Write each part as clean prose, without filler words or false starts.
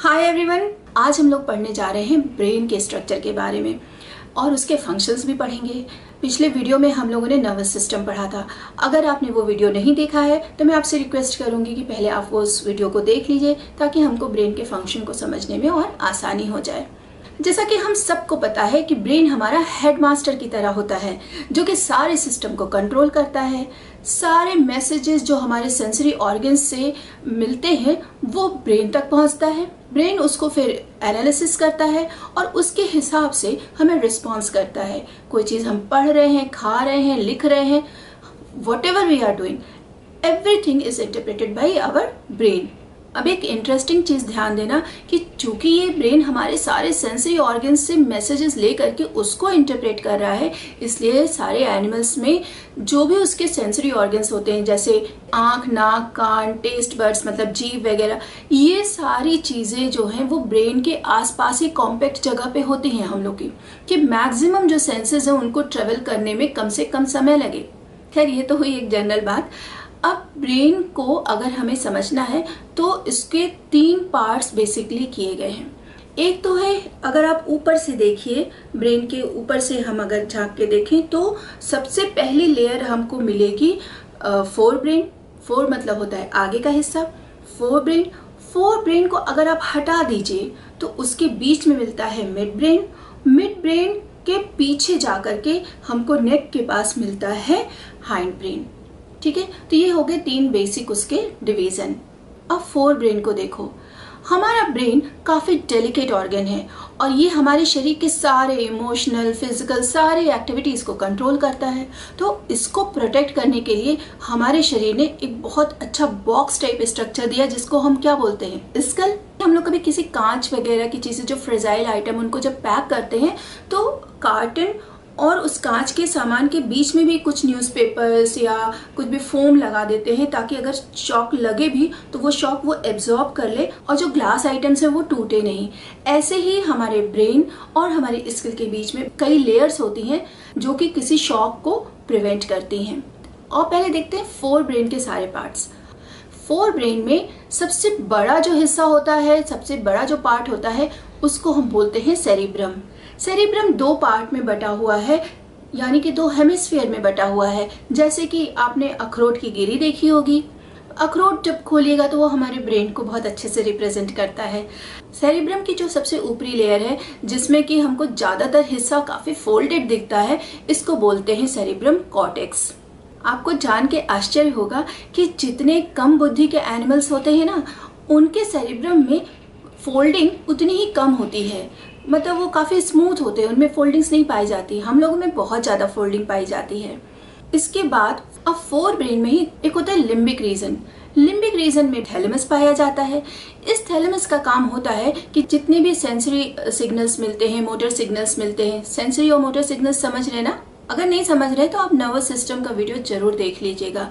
Hi everyone, आज हम लोग पढ़ने जा रहे हैं ब्रेन के स्ट्रक्चर के बारे में और उसके फंक्शंस भी पढ़ेंगे। पिछले वीडियो में हम लोगों ने नर्वस सिस्टम पढ़ा था। अगर आपने वो वीडियो नहीं देखा है तो मैं आपसे रिक्वेस्ट करूंगी कि पहले आप वो उस वीडियो को देख लीजिए ताकि हमको ब्रेन के फंक्शन को समझने में और आसानी हो जाए। जैसा कि हम सबको पता है कि ब्रेन हमारा हेडमास्टर की तरह होता है जो कि सारे सिस्टम को कंट्रोल करता है। सारे मैसेजेस जो हमारे सेंसरी ऑर्गन्स से मिलते हैं वो ब्रेन तक पहुंचता है। ब्रेन उसको फिर एनालिसिस करता है और उसके हिसाब से हमें रिस्पॉन्स करता है। कोई चीज़ हम पढ़ रहे हैं, खा रहे हैं, लिख रहे हैं, whatever we are doing, everything is interpreted by our brain। अब एक इंटरेस्टिंग चीज ध्यान देना कि चूंकि ये ब्रेन हमारे सारे सेंसरी ऑर्गन्स से मैसेजेस ले करके उसको इंटरप्रेट कर रहा है, इसलिए सारे एनिमल्स में जो भी उसके सेंसरी ऑर्गन्स होते हैं जैसे आंख, नाक, कान, टेस्ट बड्स मतलब जीभ वगैरह, ये सारी चीजें जो हैं वो ब्रेन के आसपास ही कॉम्पैक्ट जगह पे होती हैं हम लोग की, कि मैक्सिमम जो सेंसेस हैं उनको ट्रेवल करने में कम से कम समय लगे। खैर ये तो हुई एक जनरल बात। अब ब्रेन को अगर हमें समझना है तो इसके 3 पार्ट्स बेसिकली किए गए हैं। एक तो है, अगर आप ऊपर से देखिए, ब्रेन के ऊपर से हम अगर झांक के देखें तो सबसे पहली लेयर हमको मिलेगी फोर ब्रेन। फोर मतलब होता है आगे का हिस्सा, फोर ब्रेन। फोर ब्रेन को अगर आप हटा दीजिए तो उसके बीच में मिलता है मिड ब्रेन। मिड ब्रेन के पीछे जाकर के हमको नेक के पास मिलता है हाइंड ब्रेन। ठीक है, तो ये हो गए 3 बेसिक उसके डिवीजन। अब फोर ब्रेन को देखो। हमारा ब्रेन काफी डेलिकेट ऑर्गन है और ये हमारे शरीर के सारे इमोशनल, फिजिकल सारे एक्टिविटीज को कंट्रोल करता है। तो इसको प्रोटेक्ट करने के लिए हमारे शरीर ने एक बहुत अच्छा बॉक्स टाइप स्ट्रक्चर दिया जिसको हम क्या बोलते हैं, स्कल। हम लोग कभी किसी कांच वगैरह की चीजें, जो फ्रेजाइल आइटम, उनको जब पैक करते हैं तो कार्टन और उस कांच के सामान के बीच में भी कुछ न्यूज़पेपर्स या कुछ भी फोम लगा देते हैं ताकि अगर शॉक लगे भी तो वो शॉक वो एब्जॉर्ब कर ले और जो ग्लास आइटम्स है वो टूटे नहीं। ऐसे ही हमारे ब्रेन और हमारे स्किल के बीच में कई लेयर्स होती हैं जो कि किसी शॉक को प्रिवेंट करती हैं। और पहले देखते हैं फोर ब्रेन के सारे पार्ट्स। फोर ब्रेन में सबसे बड़ा जो हिस्सा होता है, सबसे बड़ा जो पार्ट होता है, उसको हम बोलते हैं सेरिब्रम। सेरिब्रम 2 पार्ट में बटा हुआ है, यानी कि 2 हेमिस्फीयर में बटा हुआ है। जैसे कि आपने अखरोट की गिरी देखी होगी, अखरोट जब खोलिएगा तो वो हमारे ब्रेन को बहुत अच्छे से रिप्रेजेंट करता है। सेरिब्रम की जो सबसे ऊपरी लेयर है जिसमें कि हमको ज्यादातर हिस्सा काफी फोल्डेड दिखता है, इसको बोलते हैं सेरिब्रम कॉर्टेक्स। आपको जान के आश्चर्य होगा कि जितने कम बुद्धि के एनिमल्स होते हैं ना, उनके सेरिब्रम में फोल्डिंग उतनी ही कम होती है। मतलब वो काफी स्मूथ होते हैं, उनमें फोल्डिंग्स नहीं पाई जाती। हम लोगों में बहुत ज्यादा फोल्डिंग पाई जाती है। इसके बाद अब फोर ब्रेन में ही एक होता है लिम्बिक रीजन। लिम्बिक रीजन में थैलेमस पाया जाता है। इस थैलेमस का काम होता है कि जितने भी सेंसरी सिग्नल्स मिलते हैं, मोटर सिग्नल्स मिलते हैं, सेंसरी और मोटर सिग्नल्स समझ रहे ना? अगर नहीं समझ रहे तो आप नर्वस सिस्टम का वीडियो जरूर देख लीजिएगा।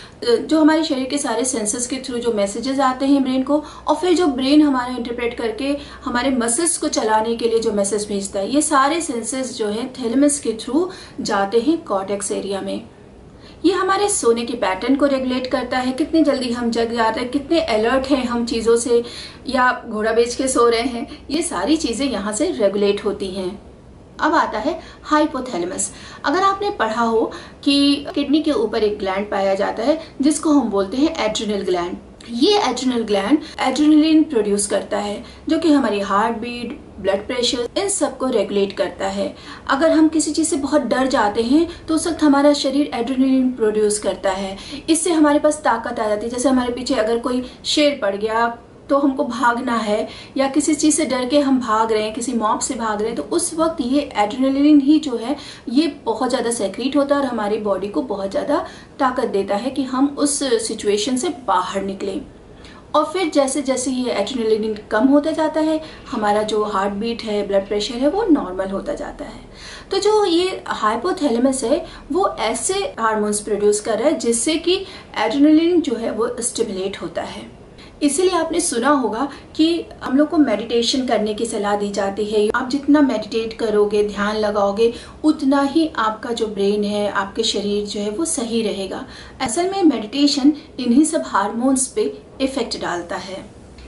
जो हमारे शरीर के सारे सेंसर्स के थ्रू जो मैसेजेस आते हैं ब्रेन को, और फिर जो ब्रेन हमारा इंटरप्रेट करके हमारे मसल्स को चलाने के लिए जो मैसेज भेजता है, ये सारे सेंसर्स जो है थैलेमस के थ्रू जाते हैं कॉर्टेक्स एरिया में। ये हमारे सोने के पैटर्न को रेगुलेट करता है, कितनी जल्दी हम जग जाते हैं, कितने अलर्ट हैं हम चीजों से, या घोड़ा बेच के सो रहे हैं, ये सारी चीजें यहाँ से रेगुलेट होती हैं। अब आता है हाइपोथैलेमस। अगर आपने पढ़ा हो कि किडनी के ऊपर एक ग्लैंड पाया जाता है जिसको हम बोलते हैं एड्रिनल ग्लैंड। ये एड्रिनल ग्लैंड एड्रेनलिन प्रोड्यूस करता है जो कि हमारी हार्ट बीट, ब्लड प्रेशर, इन सब को रेगुलेट करता है। अगर हम किसी चीज से बहुत डर जाते हैं तो उस वक्त हमारा शरीर एड्रेनलिन प्रोड्यूस करता है। इससे हमारे पास ताकत आ जाती है। जैसे हमारे पीछे अगर कोई शेर पड़ गया तो हमको भागना है, या किसी चीज से डर के हम भाग रहे हैं, किसी मॉब से भाग रहे हैं, तो उस वक्त ये एड्रेनलिन ही जो है ये बहुत ज्यादा सेक्रीट होता है और हमारी बॉडी को बहुत ज्यादा ताकत देता है कि हम उस सिचुएशन से बाहर निकलें। और फिर जैसे जैसे ये एड्रेनलिन कम होता जाता है, हमारा जो हार्ट बीट है, ब्लड प्रेशर है, वो नॉर्मल होता जाता है। तो जो ये हाइपोथैलेमस है वो ऐसे हार्मोन्स प्रोड्यूस कर रहा है जिससे कि एड्रेनलिन जो है वो स्टिमुलेट होता है। इसीलिए आपने सुना होगा कि हम लोग को मेडिटेशन करने की सलाह दी जाती है। आप जितना मेडिटेट करोगे, ध्यान लगाओगे, उतना ही आपका जो ब्रेन है, आपके शरीर जो है वो सही रहेगा। असल में मेडिटेशन इन्हीं सब हार्मोन्स पे इफेक्ट डालता है।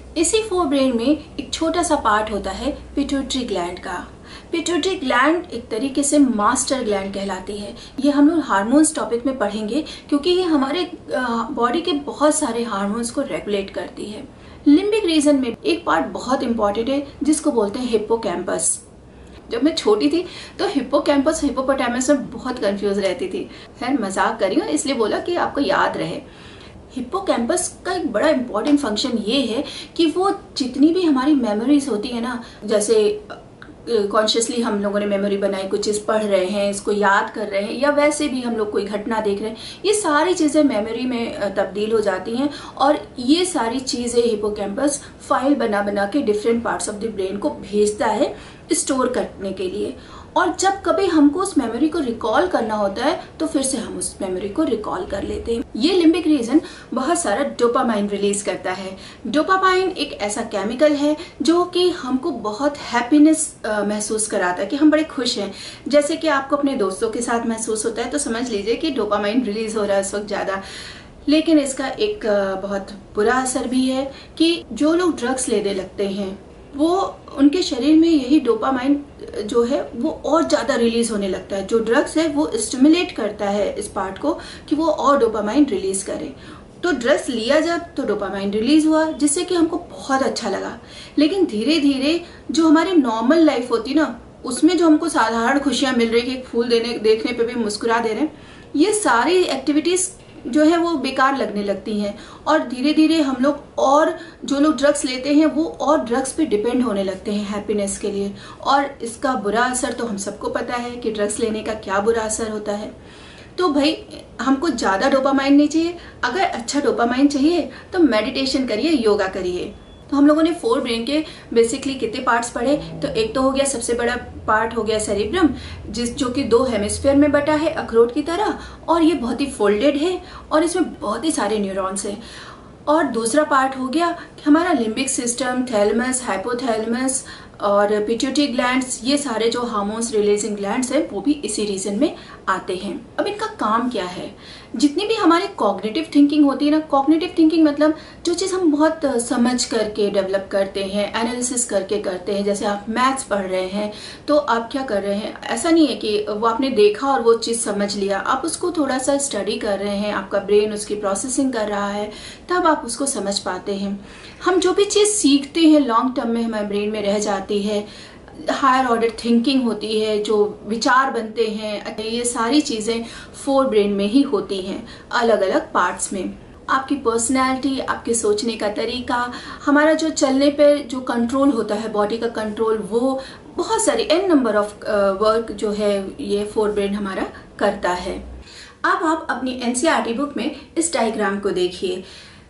इसी फोर ब्रेन में एक छोटा सा पार्ट होता है पिट्यूटरी ग्लैंड का। पिट्यूटरी ग्लैंड एक तरीके से मास्टर ग्लैंड कहलाती है। ये हम लोग हार्मोन्स टॉपिक में पढ़ेंगे क्योंकि ये हमारे बॉडी के बहुत सारे हार्मोन्स को रेगुलेट करती है। लिम्बिक रीजन में एक पार्ट बहुत इंपॉर्टेंट है जिसको बोलते हैं हिप्पोकैम्पस। जब मैं छोटी थी तो हिप्पोकैम्पस हिप्पोपोटामस में बहुत कंफ्यूज रहती थी। खैर मजाक करी हूँ इसलिए बोला कि आपको याद रहे। हिप्पोकैम्पस का एक बड़ा इंपॉर्टेंट फंक्शन ये है कि वो जितनी भी हमारी मेमोरीज होती है ना, जैसे कॉन्शियसली हम लोगों ने मेमोरी बनाई, कुछ चीज पढ़ रहे हैं, इसको याद कर रहे हैं, या वैसे भी हम लोग कोई घटना देख रहे हैं, ये सारी चीजें मेमोरी में तब्दील हो जाती हैं। और ये सारी चीजें हिप्पोकैम्पस फाइल बना बना के different parts of the brain को भेजता है स्टोर करने के लिए। और जब कभी हमको उस मेमोरी को रिकॉल करना होता है तो फिर से हम उस मेमोरी को रिकॉल कर लेते हैं। ये लिम्बिक रीजन बहुत सारा डोपामाइन रिलीज करता है। डोपामाइन एक ऐसा केमिकल है जो कि हमको बहुत हैप्पीनेस महसूस कराता है, कि हम बड़े खुश हैं। जैसे कि आपको अपने दोस्तों के साथ महसूस होता है तो समझ लीजिए कि डोपामाइन रिलीज हो रहा है उस वक्त ज्यादा। लेकिन इसका एक बहुत बुरा असर भी है कि जो लोग ड्रग्स लेने लगते हैं वो उनके शरीर में यही डोपामाइन जो है वो और ज्यादा रिलीज होने लगता है। जो ड्रग्स है वो स्टिमुलेट करता है इस पार्ट को कि वो और डोपामाइन रिलीज करे। तो ड्रग्स लिया जब तो डोपामाइन रिलीज हुआ जिससे कि हमको बहुत अच्छा लगा। लेकिन धीरे धीरे जो हमारी नॉर्मल लाइफ होती ना, उसमें जो हमको साधारण खुशियां मिल रही है, फूल देखने पे भी मुस्कुरा दे रहे हैं, ये सारी एक्टिविटीज जो है वो बेकार लगने लगती हैं। और धीरे धीरे हम लोग, और जो लोग ड्रग्स लेते हैं वो और ड्रग्स पे डिपेंड होने लगते हैं हैप्पीनेस के लिए। और इसका बुरा असर तो हम सबको पता है कि ड्रग्स लेने का क्या बुरा असर होता है। तो भाई हमको ज्यादा डोपामाइन नहीं चाहिए। अगर अच्छा डोपामाइन चाहिए तो मेडिटेशन करिए, योगा करिए। तो हम लोगों ने फोर ब्रेन के बेसिकली कितने पार्ट्स पढ़े, तो एक तो हो गया सबसे बड़ा पार्ट हो गया सेरिब्रम, जो कि दो हेमिस्फीयर में बटा है अखरोट की तरह, और ये बहुत ही फोल्डेड है और इसमें बहुत ही सारे न्यूरॉन्स हैं। और दूसरा पार्ट हो गया हमारा लिम्बिक सिस्टम, थैलेमस, हाइपोथैलेमस और पिट्यूटरी ग्लैंड्स, ये सारे जो हार्मोन्स रिलीजिंग ग्लैंड्स हैं वो भी इसी रीजन में आते हैं। अब इनका काम क्या है? जितनी भी हमारी कॉग्निटिव थिंकिंग होती है ना, कॉग्निटिव थिंकिंग मतलब जो चीज हम बहुत समझ करके डेवलप करते हैं, एनालिसिस करके करते हैं। जैसे आप मैथ्स पढ़ रहे हैं तो आप क्या कर रहे हैं, ऐसा नहीं है कि वो आपने देखा और वो चीज समझ लिया, आप उसको थोड़ा सा स्टडी कर रहे हैं, आपका ब्रेन उसकी प्रोसेसिंग कर रहा है, तब आप उसको समझ पाते हैं। हम जो भी चीज सीखते हैं लॉन्ग टर्म में हमारे ब्रेन में रह जाती है। हायर ऑर्डर थिंकिंग होती है, जो विचार बनते हैं, ये सारी चीजें फोर ब्रेन में ही होती हैं, अलग अलग पार्ट्स में। आपकी पर्सनैलिटी, आपके सोचने का तरीका, हमारा जो चलने पे जो कंट्रोल होता है, बॉडी का कंट्रोल, वो बहुत सारी एन नंबर ऑफ वर्क जो है ये फोर ब्रेन हमारा करता है। अब आप अपनी एनसीईआरटी बुक में इस डायग्राम को देखिए।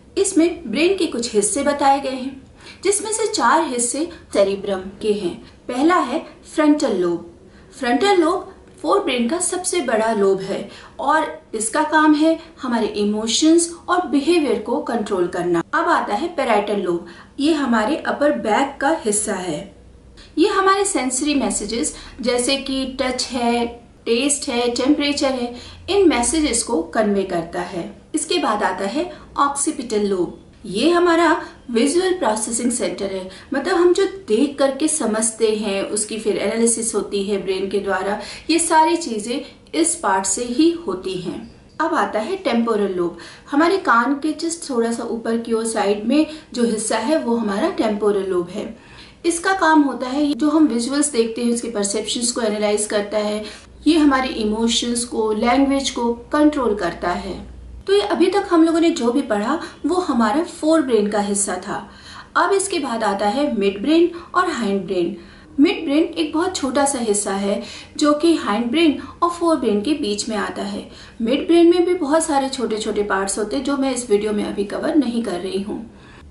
इसमें ब्रेन के कुछ हिस्से बताए गए हैं जिसमें से 4 हिस्से सेरिब्रम के हैं। पहला है frontal lobe. Frontal lobe fore brain का सबसे बड़ा लोब है और इसका काम है हमारे इमोशंस और बिहेवियर को कंट्रोल करना। अब आता है पैराइटल लोब। ये हमारे अपर बैक का हिस्सा है। ये हमारे सेंसरी मैसेजेस जैसे कि टच है, टेस्ट है, टेम्परेचर है, इन मैसेजेस को कन्वे करता है। इसके बाद आता है ऑक्सीपिटल लोब। ये हमारा विजुअल प्रोसेसिंग सेंटर है, मतलब हम जो देख करके समझते हैं उसकी फिर एनालिसिस होती है ब्रेन के द्वारा। ये सारी चीजें इस पार्ट से ही होती हैं। अब आता है टेम्पोरल लोब। हमारे कान के जस्ट थोड़ा सा ऊपर की ओर साइड में जो हिस्सा है वो हमारा टेम्पोरल लोब है। इसका काम होता है जो हम विजुअल्स देखते हैं उसके परसेप्शंस को एनालाइज करता है। ये हमारे इमोशंस को, लैंग्वेज को कंट्रोल करता है। तो ये अभी तक हम लोगों ने जो भी पढ़ा वो हमारा फोर ब्रेन का हिस्सा था। अब इसके बाद आता है मिड ब्रेन और हाइंड ब्रेन। मिड ब्रेन एक बहुत छोटा सा हिस्सा है जो कि हाइंड ब्रेन और फोर ब्रेन के बीच में आता है। मिड ब्रेन में भी बहुत सारे छोटे छोटे पार्ट्स होते हैं जो मैं इस वीडियो में अभी कवर नहीं कर रही हूँ।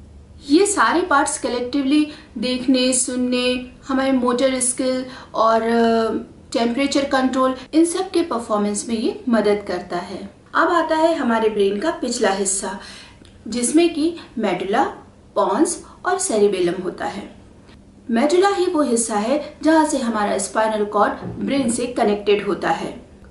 ये सारे पार्ट्स कलेक्टिवली देखने, सुनने, हमारे मोटर स्किल और टेम्परेचर कंट्रोल, इन सब के परफॉर्मेंस में ये मदद करता है। अब आता है हमारे ब्रेन का पिछला हिस्सा जिसमें कि मेडुला, पॉन्स और सेरिबेलम होता है। मेडुला ही वो हिस्सा है जहां से हमारा स्पाइनल कॉर्ड ब्रेन से कनेक्टेड होता है।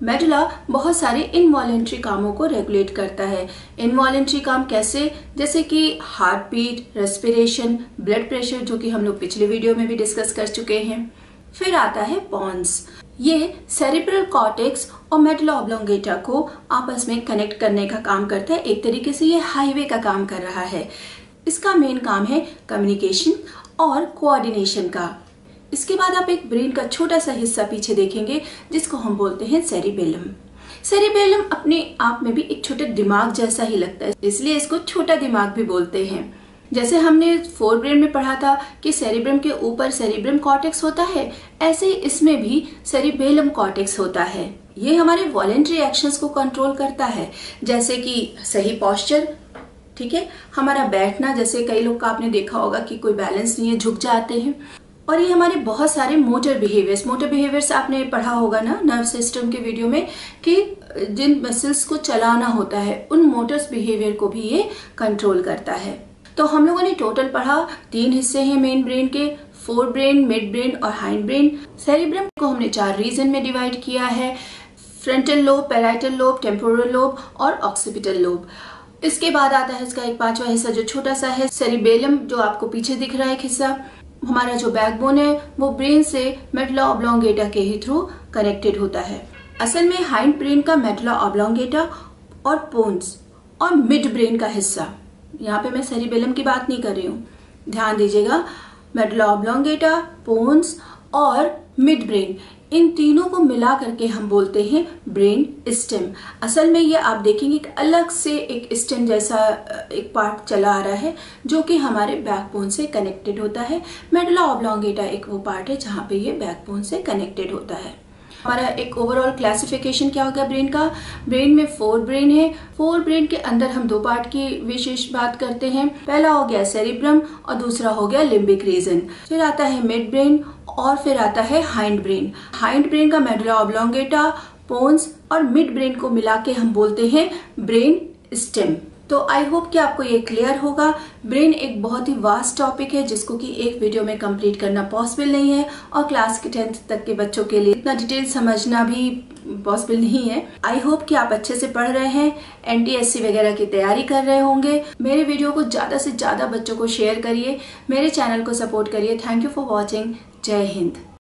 मेडुला बहुत सारे इनवॉलेंट्री कामों को रेगुलेट करता है। इनवॉलेंट्री काम कैसे? जैसे कि heart beat, respiration, blood pressure, जो कि हम लोग पिछले वीडियो में भी डिस्कस कर चुके हैं। फिर आता है पॉन्स। ये सेरिब्रल कॉर्टेक्स और मेडुला ऑब्लोंगेटा को आपस में कनेक्ट करने का काम करता है। एक तरीके से ये हाईवे का काम कर रहा है। इसका मेन काम है कम्युनिकेशन और कोऑर्डिनेशन का। इसके बाद आप एक ब्रेन का छोटा सा हिस्सा पीछे देखेंगे जिसको हम बोलते हैं सेरिबेलम। सेरिबेलम अपने आप में भी एक छोटे दिमाग जैसा ही लगता है, इसलिए इसको छोटा दिमाग भी बोलते हैं। जैसे हमने फोर ब्रेन में पढ़ा था कि सेरिब्रम के ऊपर सेरिब्रम कॉर्टेक्स होता है, ऐसे ही इसमें भी सेरिबेलम कॉर्टेक्स होता है। ये हमारे वॉलेंट्री एक्शंस को कंट्रोल करता है, जैसे कि सही पोस्चर, ठीक है, हमारा बैठना, जैसे कई लोग का आपने देखा होगा कि कोई बैलेंस नहीं है, झुक जाते हैं। और ये हमारे बहुत सारे मोटर बिहेवियर्स आपने पढ़ा होगा ना नर्व सिस्टम के वीडियो में, कि जिन मसल्स को चलाना होता है उन मोटर्स बिहेवियर को भी ये कंट्रोल करता है। तो हम लोगों ने टोटल पढ़ा 3 हिस्से हैं मेन ब्रेन के, फोर ब्रेन, मिड ब्रेन और हाइंड ब्रेन। सेरिब्रम को हमने 4 रीजन में डिवाइड किया है, frontal lobe, parietal lobe, temporal lobe और ऑक्सीपिटल लोब। इसके बाद आता है इसका एक 5वां हिस्सा जो छोटा सा है, सेरिबेलम, जो आपको पीछे दिख रहा है एक हिस्सा। हमारा जो बैकबोन है वो ब्रेन से मेडुला ऑब्लोंगेटा के ही थ्रू कनेक्टेड होता है। असल में हाइंड ब्रेन का मेडुला ऑब्लोंगेटा और पोन्स और मिड ब्रेन का हिस्सा, यहाँ पे मैं सेरिबेलम की बात नहीं कर रही हूँ, ध्यान दीजिएगा, मेडुला ऑब्लोंगेटा, पोन्स और मिड ब्रेन, इन तीनों को मिला करके हम बोलते हैं ब्रेन स्टेम। असल में ये आप देखेंगे कि अलग से एक स्टेम जैसा एक पार्ट चला आ रहा है जो कि हमारे बैकबोन से कनेक्टेड होता है। मेडुला ऑब्लोंगेटा एक वो पार्ट है जहाँ पे ये बैकबोन से कनेक्टेड होता है। हमारा एक ओवरऑल क्लासिफिकेशन क्या होगा ब्रेन का? ब्रेन में 4 ब्रेन है। 4 ब्रेन के अंदर हम 2 पार्ट की विशेष बात करते हैं। पहला हो गया सेरिब्रम और दूसरा हो गया लिम्बिक रीजन। फिर आता है मिड ब्रेन और फिर आता है हाइंड ब्रेन। हाइंड ब्रेन का मेडुला ऑब्लोंगेटा, पोन्स और मिड ब्रेन को मिला के हम बोलते हैं ब्रेन स्टेम। तो आई होप कि आपको ये क्लियर होगा। ब्रेन एक बहुत ही वास्ट टॉपिक है जिसको कि एक वीडियो में कंप्लीट करना पॉसिबल नहीं है और क्लास के 10th तक के बच्चों के लिए इतना डिटेल समझना भी पॉसिबल नहीं है। आई होप कि आप अच्छे से पढ़ रहे हैं, NTSC वगैरह की तैयारी कर रहे होंगे। मेरे वीडियो को ज्यादा से ज्यादा बच्चों को शेयर करिए, मेरे चैनल को सपोर्ट करिए। Thank you for watching. जय हिंद।